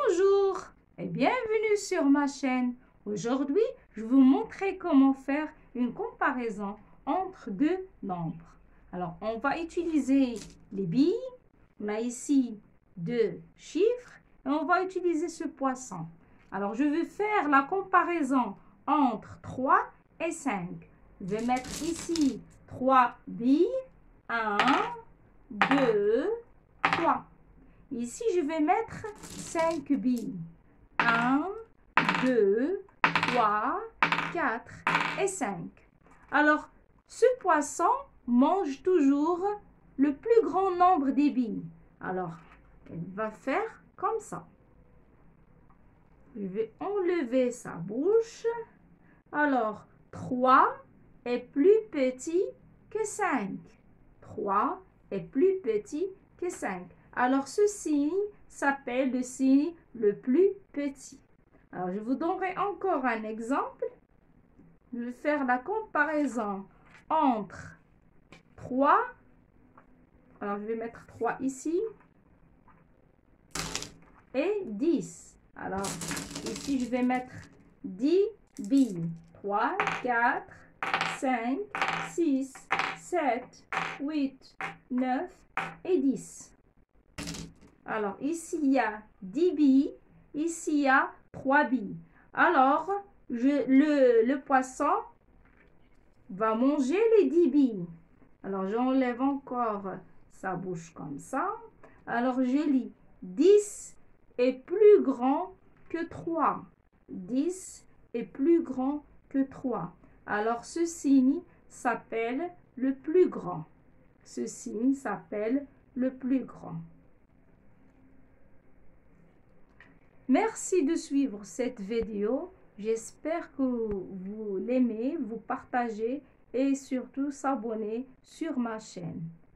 Bonjour et bienvenue sur ma chaîne. Aujourd'hui, je vais vous montrer comment faire une comparaison entre deux nombres. Alors, on va utiliser les billes. On a ici deux chiffres et on va utiliser ce poisson. Alors, je vais faire la comparaison entre 3 et 5. Je vais mettre ici 3 billes. 1, 2, 3. Ici, je vais mettre 5 billes. 1, 2, 3, 4 et 5. Alors, ce poisson mange toujours le plus grand nombre des billes. Alors, elle va faire comme ça. Je vais enlever sa bouche. Alors, 3 est plus petit que 5. 3 est plus petit que 5. Alors, ce signe s'appelle le signe le plus petit. Alors, je vous donnerai encore un exemple. Je vais faire la comparaison entre 3. Alors, je vais mettre 3 ici. Et 10. Alors, ici, je vais mettre 10 billes. 3, 4, 5, 6, 7, 8, 9 et 10. Alors, ici, il y a 10 billes. Ici, il y a 3 billes. Alors, le poisson va manger les 10 billes. Alors, j'enlève encore sa bouche comme ça. Alors, je lis 10 est plus grand que 3. 10 est plus grand que 3. Alors, ce signe s'appelle le plus grand. Ce signe s'appelle le plus grand. Merci de suivre cette vidéo. J'espère que vous l'aimez, vous partagez et surtout s'abonner sur ma chaîne.